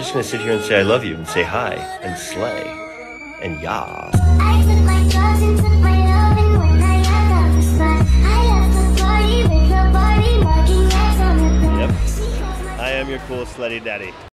just gonna sit here and say I love you and say hi and slay and yah. I took my drugs and took my loving when I got out the spot. I left the party with the body marking X on the ground. Yep. I am your cool slutty daddy.